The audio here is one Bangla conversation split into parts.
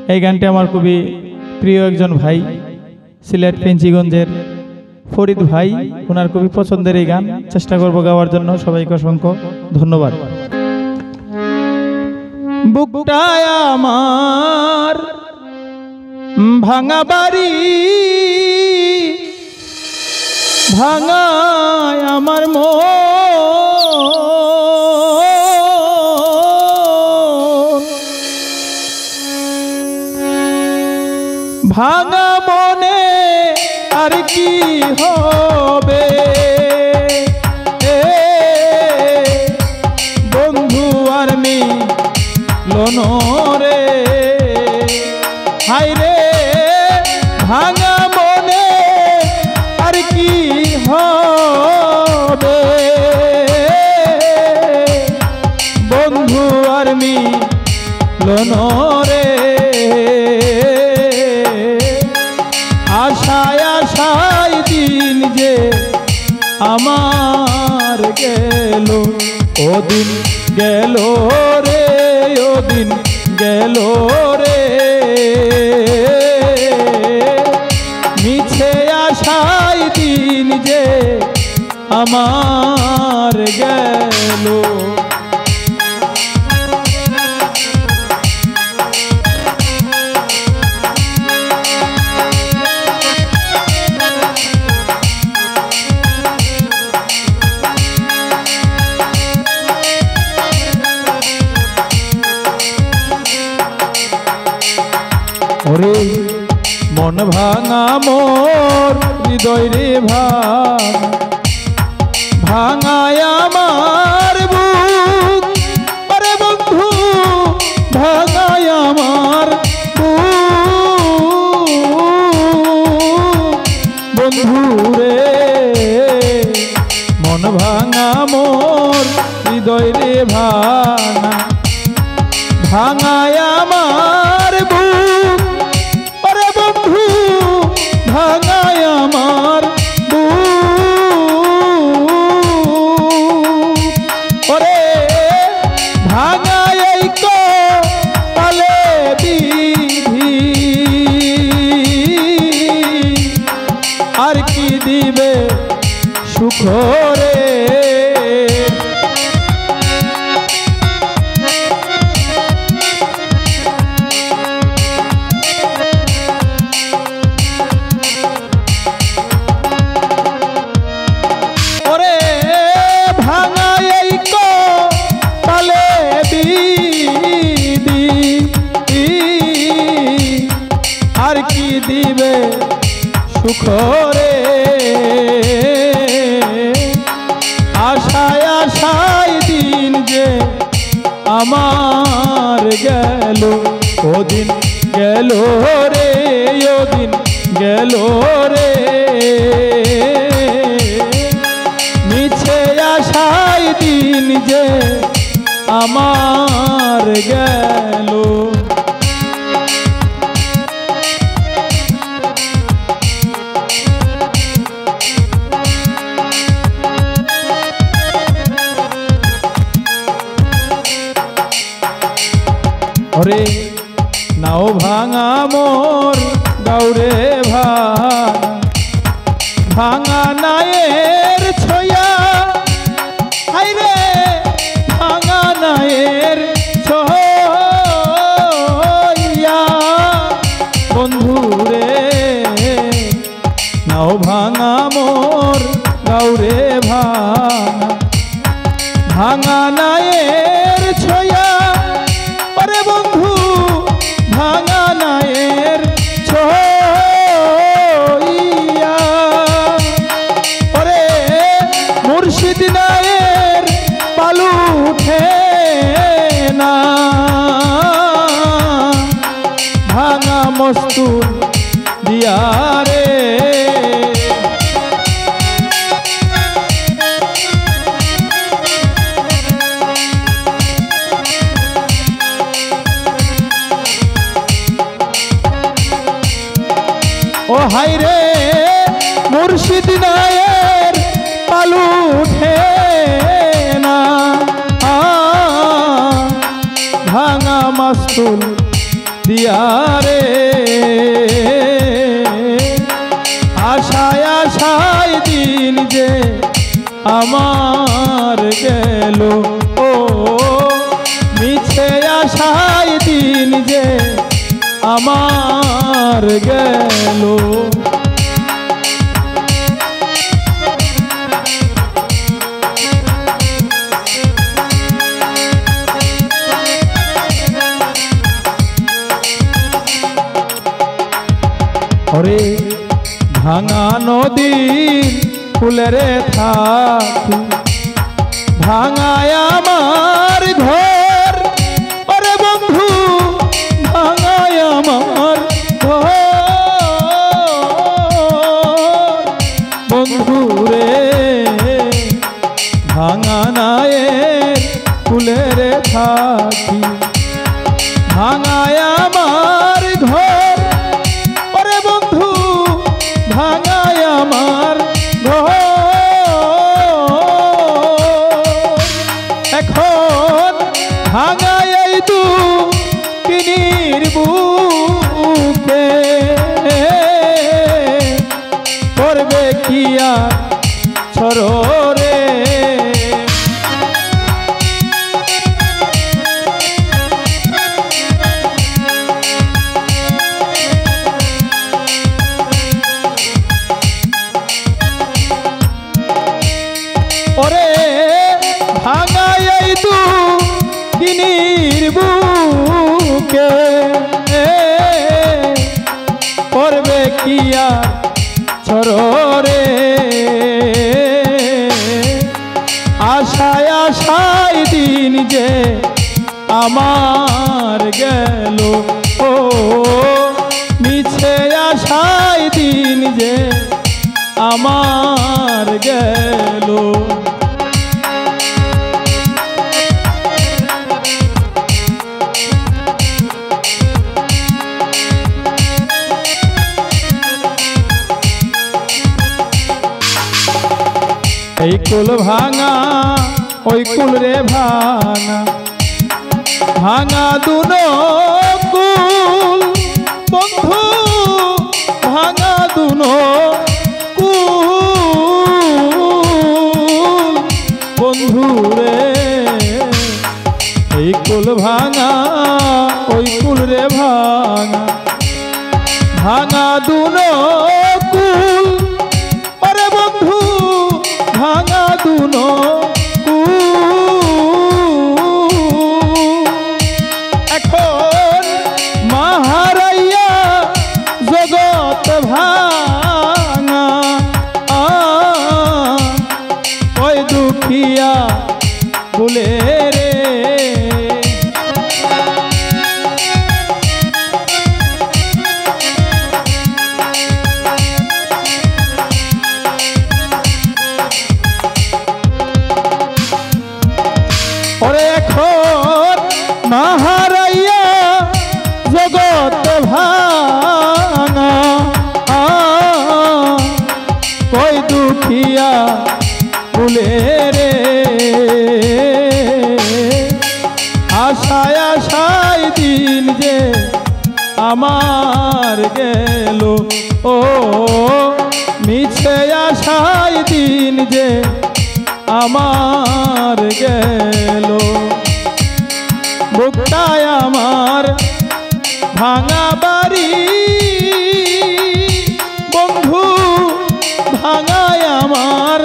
এই গানটি আমার খুবই প্রিয় একজন ভাই, সিলেট পেঞ্চিগঞ্জের ফরিদ ভাই, ওনার খুবই পছন্দের এই গান। চেষ্টা করব গাওয়ার জন্য। সবাইকে অসংখ্য ধন্যবাদ। বুকটায় আমার ভাঙা বাড়ি, ভাঙায় আমার মন, ভাঙা মনে আর কি হবে বন্ধু আর মিলন রে, হায় রে ভাঙা মনে আর কি হবে বন্ধু আর মিলন রে, আশায় আশায় দিন যে আমার গেল, ও দিন গেল রে, ও দিন গেল রে, মিছে আশায় দিন যে আমার গেল। ওরে মন ভাঙা মোর হৃদয় রে ভাঙায় আমার বুক, আরে বন্ধু ভাঙায় আমার বুক, বন্ধু রে মন ভাঙা মোর হৃদয় রে ভাঙায় আমার বুক, আরে বন্ধু ভাঙায় আমার বুক, ওরে ভাঙায় পালে বিধি আর কি দিবে সুখ রে, আর কি দিবে সুখ রে, আশায় আশায় দিন যে আমার গেল, ও দিন গেল রে, ও দিন গেল রে, মিছে আশায় দিন যে আমার গেল। ওরে নাও ভাঙা মোর গাউরে ভাঙা নায়ের ছয়া, হায় রে ভাঙা নায়ের ছয়া, বন্ধু রে নাও ভাঙা মোর গাউরে ভাঙা নায়ের ছয়া, আরে বন্ধু ভাঙা নায়ের ছয়া, ওরে মুর্শিদ নায়ের পালু উঠে না, ভাঙা মস্তুর দিয়া রে, ও হায় রে মুর্শিদ নায়ের পালু উঠে না, ভাঙা মাস্তুল দিয়ারে আশায় আশায় দিন যে আমার গেল ও মিছে আশায় দিন যে আমার গেল ওরে ভাঙা নদীর ফুলেরে থাকি ভাঙায় আমার ঘর ওরে বন্ধু ভাঙায় আমার ঘর বন্ধু রে ভাঙা নায়ের ফুলেরে থাকি ভাঙায় আমার ঘর ওরে বন্ধু ভাঙায় আমার ঘর এখন ভাঙায় এই দুঃখিনীর বুকে করবে কি আর ছররে ওরে ভাঙায় এই দুঃখিনীর বুকে করবে কি আর ছররে আশায় আশায় দিন যে আমার গেল ও মিছে আশায় দিন যে আমার গেল এই কুল ভাঙা ওই কুল রে ভাঙা ভাঙা দুনো কুল বন্ধু ভাঙা দুনো কুল বন্ধু রে এই কুল ভাঙা ওই কুল রে ভাঙা ভাঙা দুনো কুল ওরে বন্ধু ভাঙা দুনো এখন মাহারাইয়া জগৎ ভাঙা ওই দুখিয়া বলে রে ওরে এখন মাহারাইয়া জগৎ ভাঙা কই দুখিয়া বলে রে আশায় আশায় দিন যে আমার গেল ও মিছে আশায় দিন যে আমার গেল বুকটায় আমার ভাঙা বাড়ি বন্ধু ভাঙায় আমার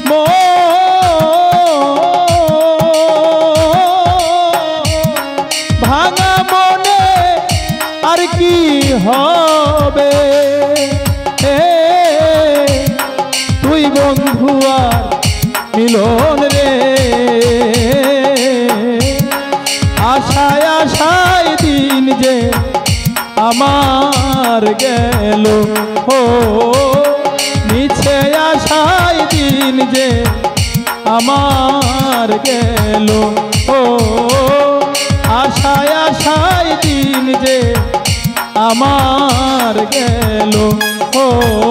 ভাঙা মনে আর কি হবে তুই বন্ধু আর মিলন রে আশায় আশায় দিন যে আমার গেল ও মিছে আশায় দিন যে আমার গেল ও আশায় আশায় দিন যে আমার গেল ও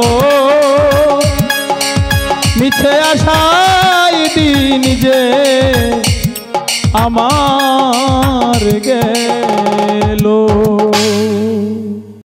মিছে আশায় দিন যে আমার গেল।